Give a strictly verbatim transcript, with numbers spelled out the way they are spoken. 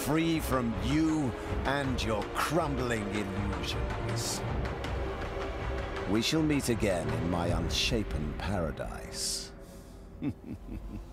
free from you and your crumbling illusions. We shall meet again in my unshapen paradise.